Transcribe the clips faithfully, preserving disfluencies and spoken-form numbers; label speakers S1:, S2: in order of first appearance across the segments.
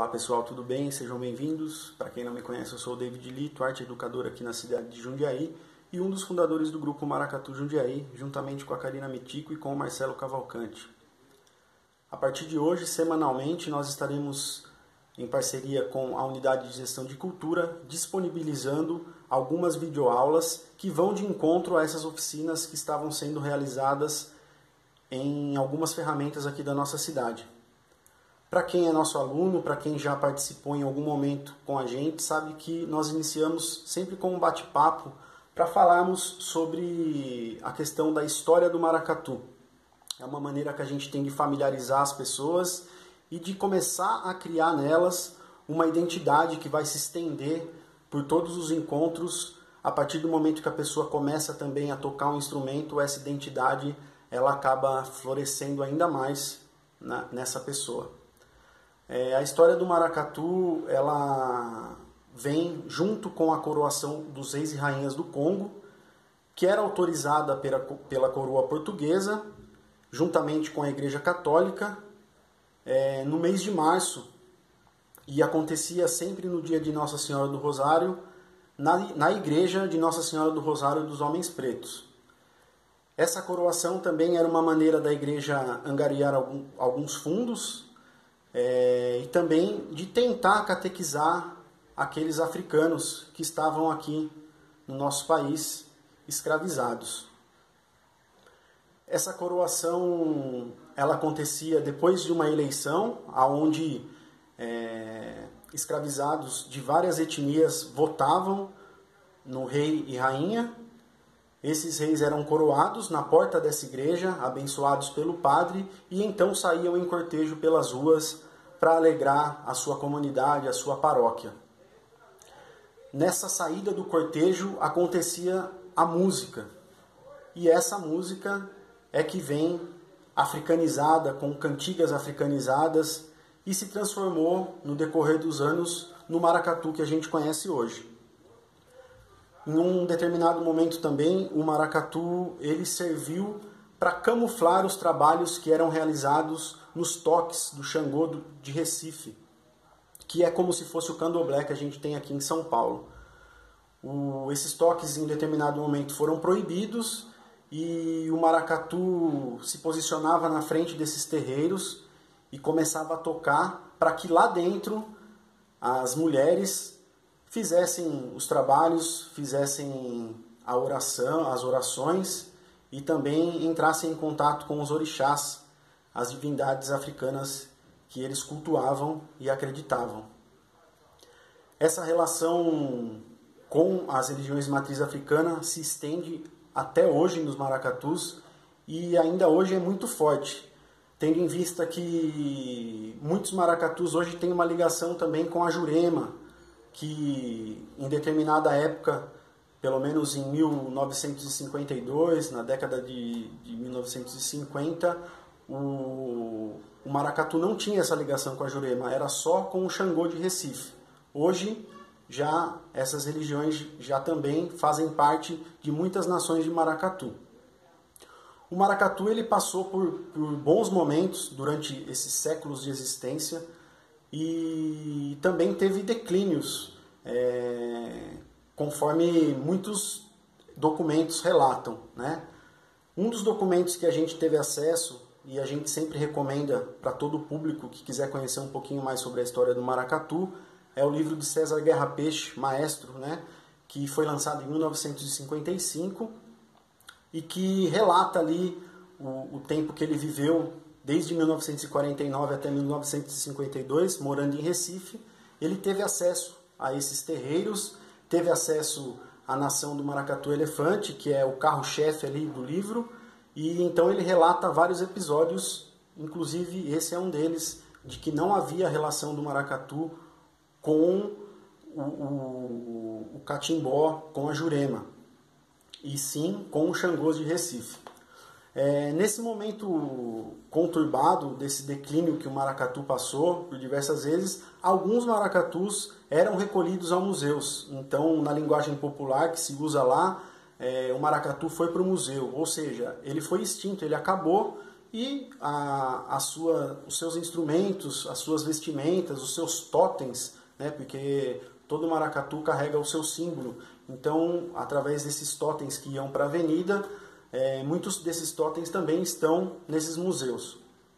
S1: Olá pessoal, tudo bem? Sejam bem-vindos. Para quem não me conhece, eu sou o David Lito, arte educador aqui na cidade de Jundiaí e um dos fundadores do grupo Maracatu Jundiaí, juntamente com a Karina Mitico e com o Marcelo Cavalcante. A partir de hoje, semanalmente, nós estaremos em parceria com a Unidade de Gestão de Cultura, disponibilizando algumas videoaulas que vão de encontro a essas oficinas que estavam sendo realizadas em algumas ferramentas aqui da nossa cidade. Para quem é nosso aluno, para quem já participou em algum momento com a gente, sabe que nós iniciamos sempre com um bate-papo para falarmos sobre a questão da história do maracatu. É uma maneira que a gente tem de familiarizar as pessoas e de começar a criar nelas uma identidade que vai se estender por todos os encontros. A partir do momento que a pessoa começa também a tocar um instrumento, essa identidade ela acaba florescendo ainda mais na, nessa pessoa. É, a história do maracatu ela vem junto com a coroação dos reis e rainhas do Congo, que era autorizada pela, pela coroa portuguesa, juntamente com a Igreja Católica, é, no mês de março, e acontecia sempre no dia de Nossa Senhora do Rosário, na, na igreja de Nossa Senhora do Rosário dos Homens Pretos. Essa coroação também era uma maneira da igreja angariar algum, alguns fundos, É, e também de tentar catequizar aqueles africanos que estavam aqui no nosso país escravizados. Essa coroação ela acontecia depois de uma eleição, onde é, escravizados de várias etnias votavam no rei e rainha. Esses reis eram coroados na porta dessa igreja, abençoados pelo padre, e então saíam em cortejo pelas ruas para alegrar a sua comunidade, a sua paróquia. Nessa saída do cortejo acontecia a música, e essa música é que vem africanizada, com cantigas africanizadas, e se transformou no decorrer dos anos no maracatu que a gente conhece hoje. Em um determinado momento também, o maracatu ele serviu para camuflar os trabalhos que eram realizados nos toques do Xangô de Recife, que é como se fosse o candomblé que a gente tem aqui em São Paulo. O, esses toques em determinado momento foram proibidos e o maracatu se posicionava na frente desses terreiros e começava a tocar para que lá dentro as mulheres fizessem os trabalhos, fizessem a oração, as orações e também entrassem em contato com os orixás, as divindades africanas que eles cultuavam e acreditavam. Essa relação com as religiões de matriz africana se estende até hoje nos maracatus e ainda hoje é muito forte, tendo em vista que muitos maracatus hoje têm uma ligação também com a Jurema, que em determinada época, pelo menos em mil novecentos e cinquenta e dois, na década de, de mil novecentos e cinquenta, o, o maracatu não tinha essa ligação com a Jurema, era só com o Xangô de Recife. Hoje, já essas religiões já também fazem parte de muitas nações de maracatu. O maracatu ele passou por, por bons momentos durante esses séculos de existência, e também teve declínios, é, conforme muitos documentos relatam, né? Um dos documentos que a gente teve acesso, e a gente sempre recomenda para todo o público que quiser conhecer um pouquinho mais sobre a história do maracatu, é o livro de César Guerra Peixe, maestro, né? Que foi lançado em mil novecentos e cinquenta e cinco e que relata ali o, o tempo que ele viveu desde mil novecentos e quarenta e nove até mil novecentos e cinquenta e dois, morando em Recife. Ele teve acesso a esses terreiros, teve acesso à nação do maracatu elefante, que é o carro-chefe ali do livro, e então ele relata vários episódios, inclusive esse é um deles, de que não havia relação do maracatu com o, o, o catimbó, com a Jurema, e sim com o Xangô de Recife. É, nesse momento conturbado desse declínio que o maracatu passou por diversas vezes, alguns maracatus eram recolhidos a museus. Então, na linguagem popular que se usa lá, é, o maracatu foi para o museu, ou seja, ele foi extinto, ele acabou e a, a sua, os seus instrumentos, as suas vestimentas, os seus totens, né? Porque todo maracatu carrega o seu símbolo. Então, através desses totens que iam para a avenida, é, muitos desses totens também estão nesses museus.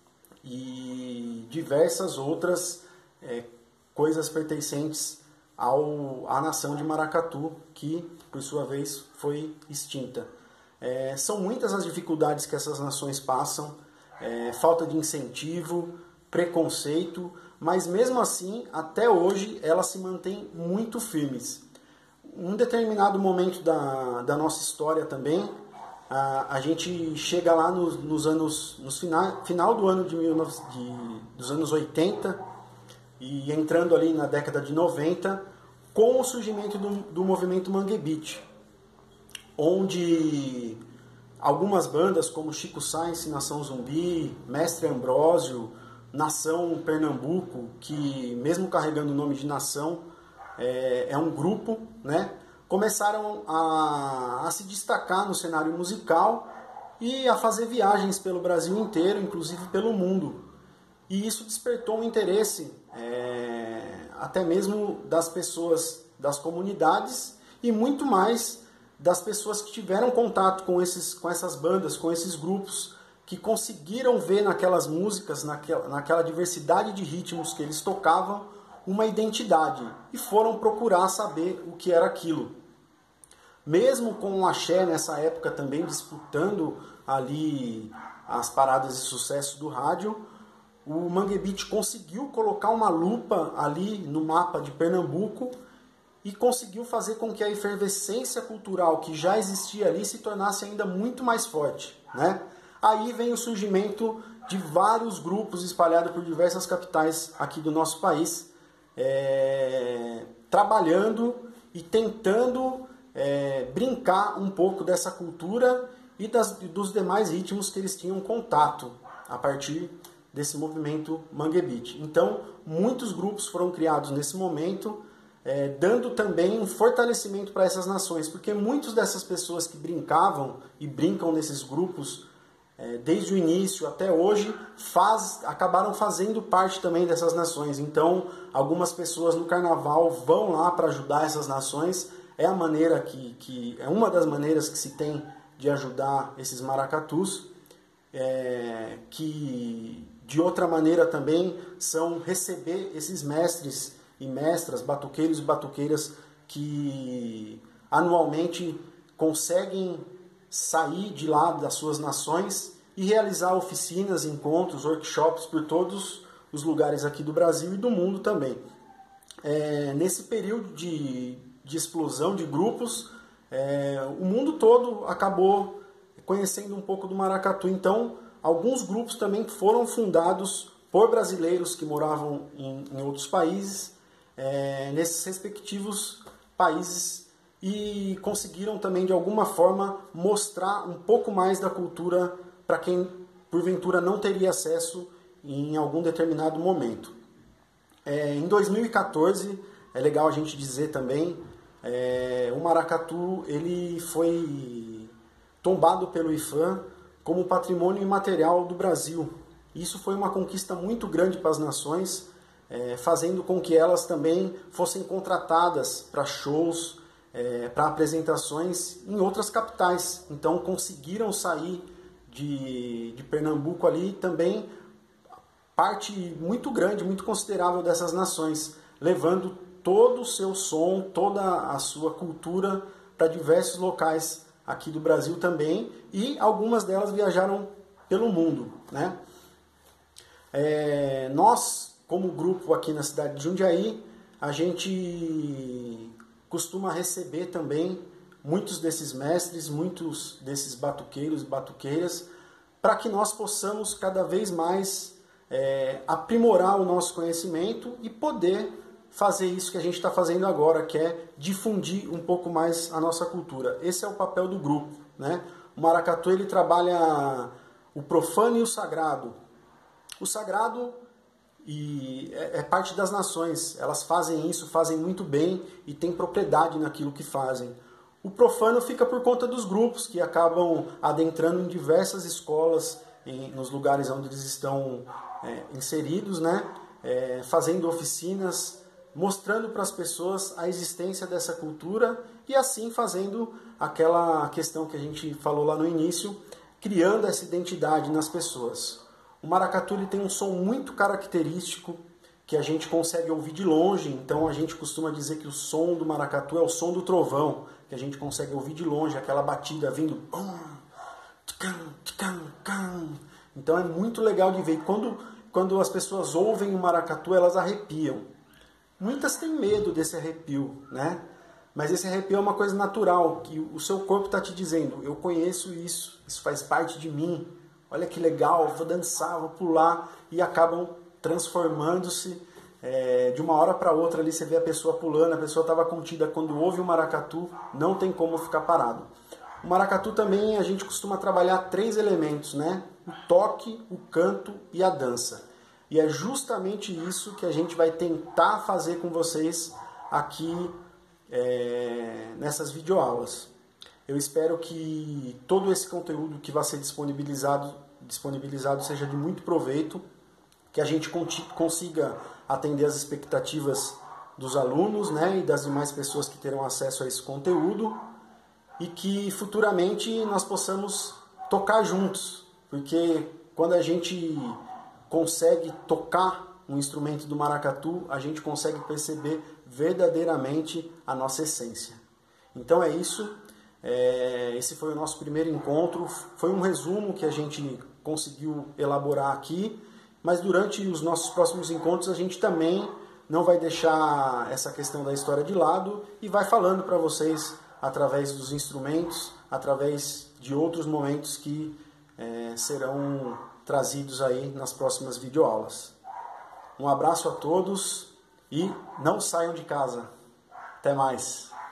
S1: E diversas outras é, coisas pertencentes ao, à nação de Maracatu, que, por sua vez, foi extinta. É, são muitas as dificuldades que essas nações passam, é, falta de incentivo, preconceito, mas mesmo assim, até hoje, elas se mantêm muito firmes. Em um determinado momento da, da nossa história também, a, a gente chega lá nos, nos anos, nos final, final do ano de, de dos anos oitenta e entrando ali na década de noventa, com o surgimento do, do movimento Mangue Beat, onde algumas bandas como Chico Science, Nação Zumbi, Mestre Ambrósio, Nação Pernambuco, que mesmo carregando o nome de Nação, é, é um grupo, né? Começaram a, a se destacar no cenário musical e a fazer viagens pelo Brasil inteiro, inclusive pelo mundo. E isso despertou um interesse é, até mesmo das pessoas das comunidades e muito mais das pessoas que tiveram contato com, esses, com essas bandas, com esses grupos, que conseguiram ver naquelas músicas, naquela, naquela diversidade de ritmos que eles tocavam, uma identidade e foram procurar saber o que era aquilo. Mesmo com o axé nessa época também disputando ali as paradas de sucesso do rádio, o Mangue Beat conseguiu colocar uma lupa ali no mapa de Pernambuco e conseguiu fazer com que a efervescência cultural que já existia ali se tornasse ainda muito mais forte, né? Aí vem o surgimento de vários grupos espalhados por diversas capitais aqui do nosso país, é, trabalhando e tentando é, brincar um pouco dessa cultura e das, dos demais ritmos que eles tinham contato a partir desse movimento Mangue Beat. Então, muitos grupos foram criados nesse momento, é, dando também um fortalecimento para essas nações, porque muitas dessas pessoas que brincavam e brincam nesses grupos é, desde o início até hoje, faz, acabaram fazendo parte também dessas nações. Então, algumas pessoas no carnaval vão lá para ajudar essas nações. É a maneira que, que é uma das maneiras que se tem de ajudar esses maracatus, é, que de outra maneira também são receber esses mestres e mestras, batuqueiros e batuqueiras que anualmente conseguem sair de lá das suas nações e realizar oficinas, encontros, workshops por todos os lugares aqui do Brasil e do mundo também. É, nesse período de, de explosão de grupos, é, o mundo todo acabou conhecendo um pouco do maracatu. Então, alguns grupos também foram fundados por brasileiros que moravam em, em outros países, é, nesses respectivos países, e conseguiram também, de alguma forma, mostrar um pouco mais da cultura para quem, porventura, não teria acesso em algum determinado momento. É, em dois mil e quatorze, é legal a gente dizer também, é, o maracatu ele foi tombado pelo IFAM como patrimônio imaterial do Brasil. Isso foi uma conquista muito grande para as nações, é, fazendo com que elas também fossem contratadas para shows, é, para apresentações em outras capitais. Então conseguiram sair de, de Pernambuco ali também parte muito grande, muito considerável dessas nações, levando todo o seu som, toda a sua cultura para diversos locais aqui do Brasil também, e algumas delas viajaram pelo mundo, né? É, nós, como grupo aqui na cidade de Jundiaí, a gente costuma receber também muitos desses mestres, muitos desses batuqueiros e batuqueiras, para que nós possamos cada vez mais é, aprimorar o nosso conhecimento e poder fazer isso que a gente está fazendo agora, que é difundir um pouco mais a nossa cultura. Esse é o papel do grupo, né? O maracatu ele trabalha o profano e o sagrado. O sagrado e é, é parte das nações, elas fazem isso, fazem muito bem e têm propriedade naquilo que fazem. O profano fica por conta dos grupos que acabam adentrando em diversas escolas em, nos lugares onde eles estão é, inseridos, né? É, fazendo oficinas, mostrando para as pessoas a existência dessa cultura e assim fazendo aquela questão que a gente falou lá no início, criando essa identidade nas pessoas. O maracatu ele tem um som muito característico que a gente consegue ouvir de longe, então a gente costuma dizer que o som do maracatu é o som do trovão, que a gente consegue ouvir de longe, aquela batida vindo. Então é muito legal de ver. Quando, quando as pessoas ouvem o maracatu, elas arrepiam. Muitas têm medo desse arrepio, né? Mas esse arrepio é uma coisa natural, que o seu corpo está te dizendo, eu conheço isso, isso faz parte de mim, olha que legal, vou dançar, vou pular, e acabam transformando-se é, de uma hora para outra. Ali você vê a pessoa pulando, a pessoa estava contida. Quando ouve o maracatu, não tem como ficar parado. O maracatu também a gente costuma trabalhar três elementos, né? O toque, o canto e a dança. E é justamente isso que a gente vai tentar fazer com vocês aqui é, nessas videoaulas. Eu espero que todo esse conteúdo que vai ser disponibilizado, disponibilizado seja de muito proveito, que a gente consiga atender as expectativas dos alunos, né, e das demais pessoas que terão acesso a esse conteúdo, e que futuramente nós possamos tocar juntos, porque quando a gente consegue tocar um instrumento do maracatu, a gente consegue perceber verdadeiramente a nossa essência. Então é isso, é, esse foi o nosso primeiro encontro, foi um resumo que a gente conseguiu elaborar aqui, mas durante os nossos próximos encontros a gente também não vai deixar essa questão da história de lado e vai falando para vocês através dos instrumentos, através de outros momentos que é, serão trazidos aí nas próximas videoaulas. Um abraço a todos e não saiam de casa. Até mais!